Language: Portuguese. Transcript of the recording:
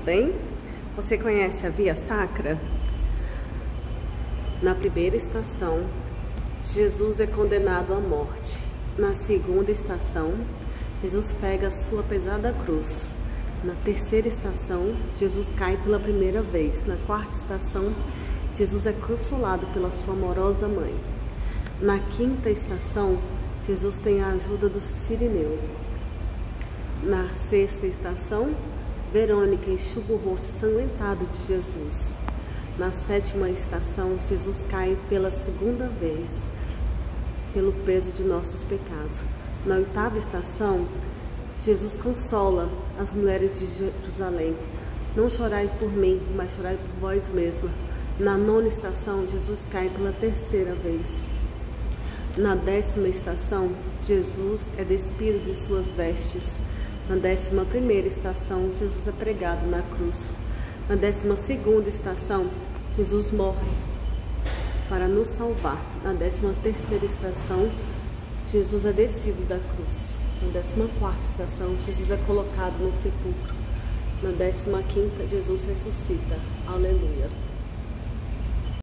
bem? Você conhece a Via Sacra? Na primeira estação, Jesus é condenado à morte. Na segunda estação, Jesus pega a sua pesada cruz. Na terceira estação, Jesus cai pela primeira vez. Na quarta estação, Jesus é consolado pela sua amorosa mãe. Na quinta estação, Jesus tem a ajuda do Cirineu. Na sexta estação, Verônica enxuga o rosto sanguentado de Jesus. Na sétima estação, Jesus cai pela segunda vez, pelo peso de nossos pecados. Na oitava estação, Jesus consola as mulheres de Jerusalém. Não chorai por mim, mas chorai por vós mesmas. Na nona estação, Jesus cai pela terceira vez. Na décima estação, Jesus é despido de suas vestes. Na 11ª estação, Jesus é pregado na cruz. Na 12ª estação, Jesus morre para nos salvar. Na 13ª estação, Jesus é descido da cruz. Na 14ª estação, Jesus é colocado no sepulcro. Na 15ª, Jesus ressuscita. Aleluia.